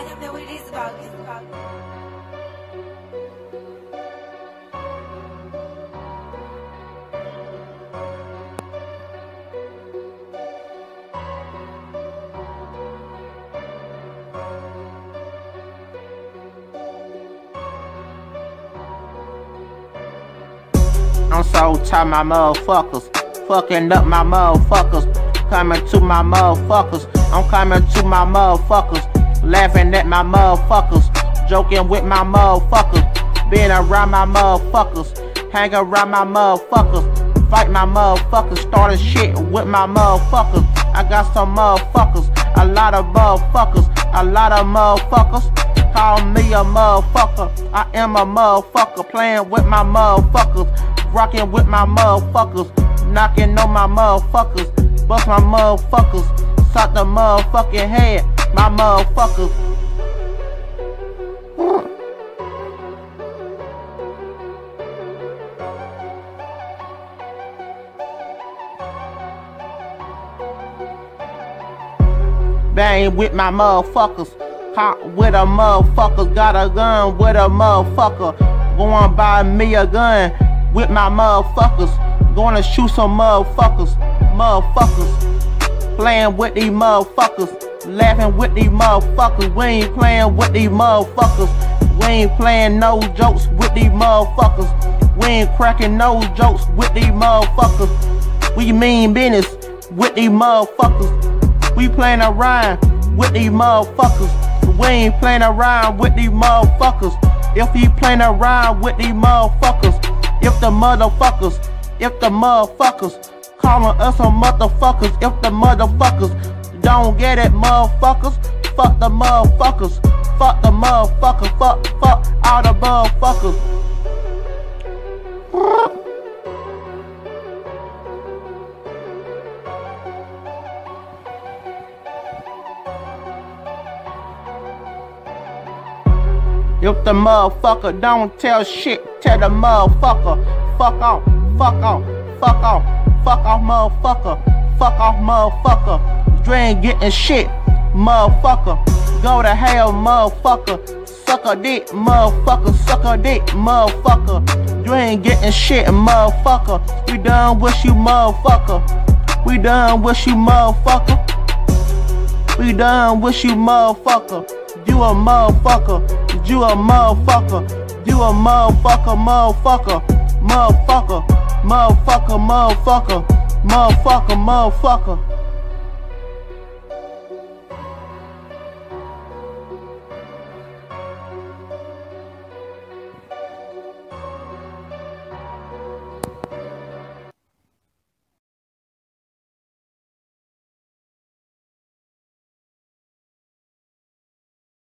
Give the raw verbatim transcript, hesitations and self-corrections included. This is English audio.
him know what it is about. It's about. I'm so tired, my motherfuckers. Fucking up my motherfuckers. Coming to my motherfuckers. I'm coming to my motherfuckers. Laughing at my motherfuckers. Joking with my motherfuckers. Being around my motherfuckers. Hang around my motherfuckers. Fight my motherfuckers. Starting shit with my motherfuckers. I got some motherfuckers. A lot of motherfuckers. A lot of motherfuckers. Call me a motherfucker. I am a motherfucker. Playing with my motherfuckers. Rocking with my motherfuckers. Knocking on my motherfuckers. Bust my motherfuckers. Suck the motherfucking head. My motherfuckers. Bang with my motherfuckers. Caught with a motherfucker. Got a gun with a motherfucker. Going buy me a gun with my motherfuckers. Gonna shoot some motherfuckers. Motherfuckers. Playing with these motherfuckers. Laughing with these motherfuckers. We ain't playing with these motherfuckers. We ain't playing no jokes with these motherfuckers. We ain't cracking no jokes with these motherfuckers. We mean business with these motherfuckers. We playing around with these motherfuckers. We ain't playing around with these motherfuckers. If he playing around with these motherfuckers, if the motherfuckers, if the motherfuckers calling us some motherfuckers, if the motherfuckers don't get it, motherfuckers, fuck the motherfuckers, fuck the motherfuckers, fuck, fuck all the motherfuckers. If the motherfucker don't tell shit, tell the motherfucker, fuck off, fuck off, fuck off, fuck off, motherfucker, fuck off, motherfucker. You ain't getting shit, motherfucker. Go to hell, motherfucker. Suck a dick, motherfucker, suck a dick, motherfucker. You ain't getting shit, motherfucker. We done with you, motherfucker. We done with you, motherfucker. We done with you, motherfucker. You a motherfucker. You a motherfucker. You a motherfucker, motherfucker, motherfucker, motherfucker, motherfucker, motherfucker, motherfucker.